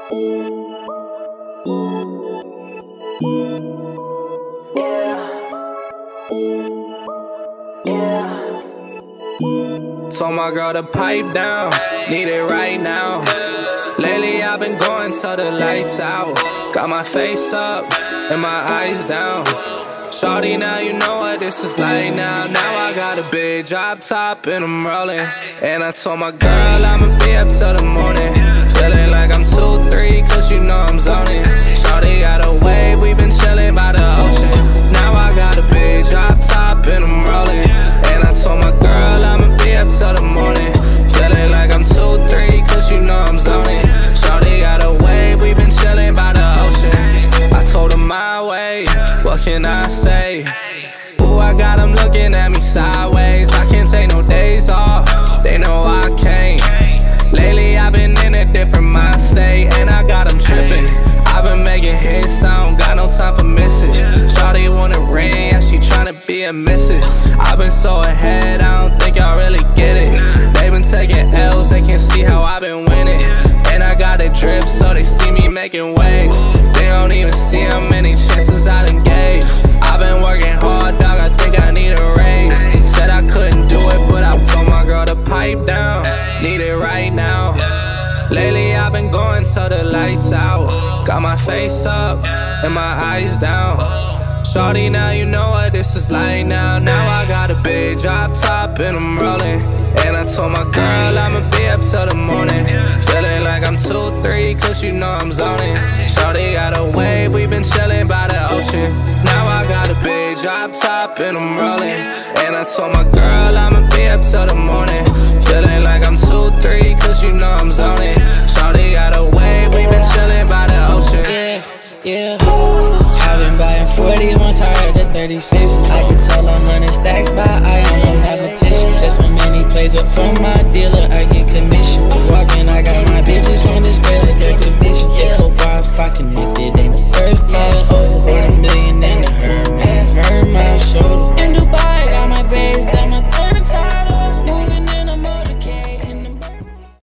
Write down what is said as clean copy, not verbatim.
Told my girl to pipe down, need it right now. Lately I've been going till the lights out. Got my face up and my eyes down. Shawty, now you know what this is like now. Now I got a big drop top and I'm rolling. And I told my girl I'ma be up till the morning. Feeling like I'm 2-3 cause you know I'm zoning. Shawty got a wave, we been chilling by the ocean. Now I got a big drop top and I'm rolling. And I told my girl I'ma be up till the morning. Feeling like I'm 2-3 cause you know I'm zoning. Shawty got a wave, we been chilling by the ocean. I told her my way, what can I say? Ooh, I got them looking at me sideways. I can't take no days off, they know I can't. Lately I've been in a different mind state, and I got them tripping. I've been making hits, I don't got no time for misses. Shawty want a ring, yeah, she tryna be a missus. I've been so ahead, I don't think y'all really get it. They been taking L's, they can't see how I've been winning. And I got a drip, so they see me making waves. They don't even see how many chances I done gave. I've been working hard, dog, I think I need a raise. Said I couldn't do it, but I told my girl to pipe down. Need it right now. Lately I've been going till the lights out. Got my face up and my eyes down. Shawty, now you know what this is like now. Now I got a big drop top and I'm rolling. And I told my girl I'ma be up till the morning. Feeling like I'm 2-3 cause you know I'm zoning. Shawty got a wave, we been chilling by the ocean. Now I got a big drop top and I'm rolling. And I told my girl I'ma be up till the morning. Feeling like I'm 2-3 cause you know I'm zoning. Shawty got a wave, we been chilling by the ocean. Yeah. I've been buying 41 tired to 36s. I can tell 100 stacks by eye, I'm a mathematician. Just when many plays up from my dealer, I get commission.